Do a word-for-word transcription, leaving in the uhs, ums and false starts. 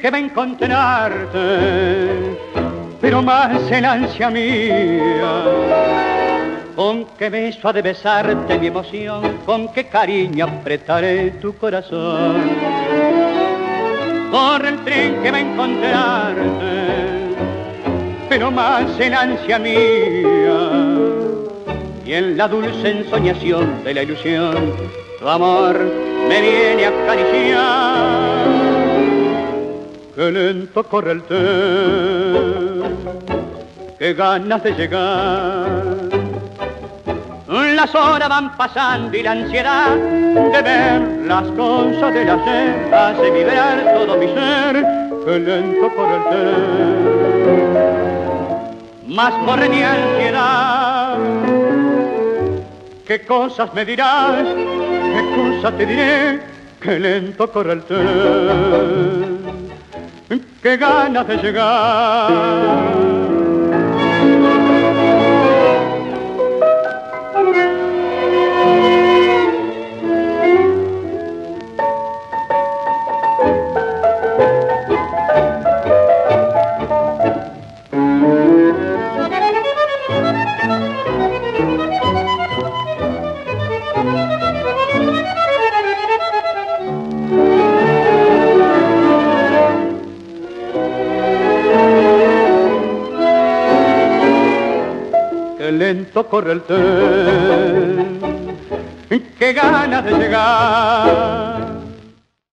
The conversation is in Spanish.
que va a encontrarte, pero más el ansia mía. Con qué beso ha de besarte mi emoción, con qué cariño apretaré tu corazón. Corre el tren que va a encontrarte, pero más el ansia mía. Y en la dulce ensoñación de la ilusión, tu amor me viene a acariciar. Qué lento corre el tren, qué ganas de llegar. Las horas van pasando y la ansiedad de ver las cosas del ayer hace vibrar todo mi ser. Qué lento corre el tren, más corre mi ansiedad. ¿Qué cosas me dirás? ¿Qué cosas te diré? Qué lento corre el tren, qué ganas de llegar. Qué lento corre el tren, qué ganas de llegar.